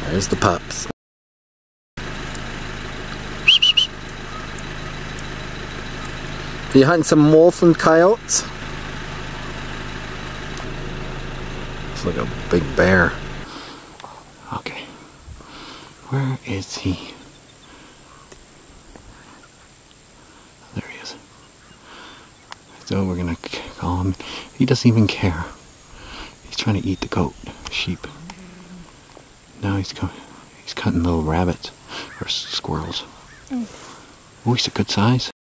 There's the pups. Are you hunting some wolf and coyotes? It's like a big bear. Okay. Where is he? There he is. So we're gonna call him. He doesn't even care. He's trying to eat the goat, sheep. Now he's cutting little rabbits or squirrels. Oh, he's a good size.